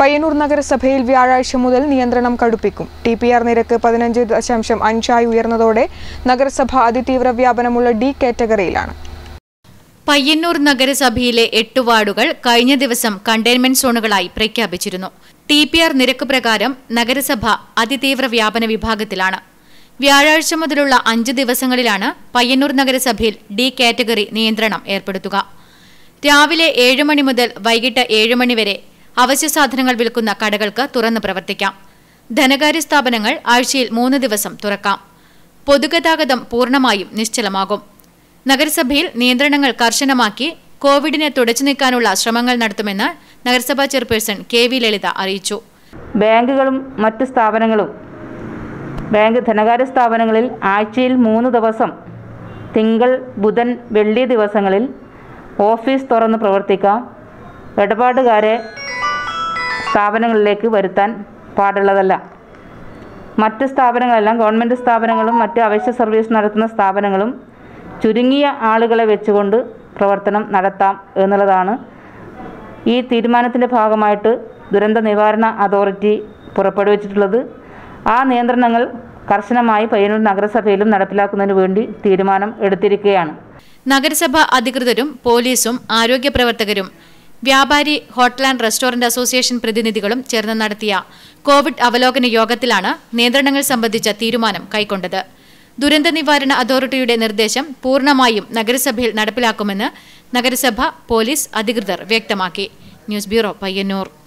പയ്യന്നൂർ നഗരസഭയിൽ വ്യാഴാഴ്ച മുതൽ നിയന്ത്രണം കടുപ്പിക്കും. TPR നിരക്ക് 15.5 ഉയർന്നതോടെ നഗരസഭ അതിതീവ്ര വ്യാപനമുള്ള D കാറ്റഗറിയിലാണ്. പയ്യന്നൂർ നഗരസഭയിലെ 8 വാർഡുകൾ കഴിഞ്ഞ ദിവസം കണ്ടെയ്ൻമെന്റ് സോണുകളായി പ്രഖ്യാപിച്ചിരുന്നു. TPR നിരക്ക് പ്രകാരം നഗരസഭ അതിതീവ്ര വ്യാപന വിഭാഗത്തിലാണ്. വ്യാഴാഴ്ച മുതലുള്ള 5 ദിവസങ്ങളിലാണ് പയ്യന്നൂർ നഗരസഭയിൽ D കാറ്റഗറി നിയന്ത്രണം ഏർപ്പെടുത്തുക. രാവിലെ 7 മണി മുതൽ വൈകിട്ട് 7 മണി വരെ അവശ്യ സാധനങ്ങൾ വിൽക്കുന്ന കടകൾക്ക് തുറന്നു പ്രവർത്തിക്കാം. ധനകാര്യ സ്ഥാപനങ്ങൾ ആഴ്ചയിൽ 3 ദിവസം തുറക്കാം. പൊതുഗതാഗതം പൂർണ്ണമായും നിശ്ചലമാകും. നഗരസഭയിൽ നിയന്ത്രണങ്ങൾ കർശനമാക്കി കോവിഡിനെ തുടച്ചു നീക്കാനുള്ള ശ്രമങ്ങൾ നടത്തുമെന്ന് നഗരസഭാ ചെയർപേഴ്സൺ KV ലളിത അറിയിച്ചു. ബാങ്കുകളും മറ്റ് സ്ഥാപനങ്ങളും ധനകാര്യ സ്ഥാപനങ്ങളിൽ ആഴ്ചയിൽ 3 ദിവസം തിങ്കൾ, ബുധൻ, വെള്ളി ദിവസങ്ങളിൽ ഓഫീസ് തുറന്ന് പ്രവർത്തിക്കാം. ഇടപാടുകാരെ സ്ഥാപനങ്ങളിലേക്ക് വരുത്താൻ പാടുള്ളതല്ല. മറ്റ് സ്ഥാപനങ്ങളെല്ലാം ഗവൺമെൻറ് സ്ഥാപനങ്ങളും മറ്റ് അവശ്യ സർവീസ് നടത്തുന്ന സ്ഥാപനങ്ങളും ചുരുങ്ങിയ ആളുകളെ വെച്ചുകൊണ്ട് പ്രവർത്തനം നടത്താം എന്നുള്ളതാണ് ഈ തീരുമാനത്തിൻ്റെ ഭാഗമായിട്ട് ദുരന്ത നിവാരണ അതോറിറ്റി പുറപ്പെടുവിച്ചിട്ടുള്ളത്. ആ നിയന്ത്രണങ്ങൾ കർശനമായി പയ്യന്നൂർ നഗരസഭയിലും നടപ്പിലാക്കുന്നതിന് വേണ്ടി തീരുമാനം എടുത്തിരിക്കുകയാണ്. നഗരസഭ അധികൃതരും പോലീസും ആരോഗ്യ പ്രവർത്തകരും വ്യാപാരി ഹോട്ടൽ ആൻഡ് റെസ്റ്റോറന്റ് അസോസിയേഷൻ പ്രതിനിധികളും ചേർന്ന് നടത്തിയ കോവിഡ് അവലോകന യോഗത്തിലാണ് നിയന്ത്രണങ്ങൾ സംബന്ധിച്ച തീരുമാനം കൈക്കൊണ്ടത്. ദുരന്ത നിവാരണ അതോറിറ്റിയുടെ നിർദ്ദേശം പൂർണ്ണമായും നഗരസഭയിൽ നടപ്പിലാക്കുമെന്ന് നഗരസഭ പോലീസ് അധികൃതർ വ്യക്തമാക്കി. News bureau, Payyanur.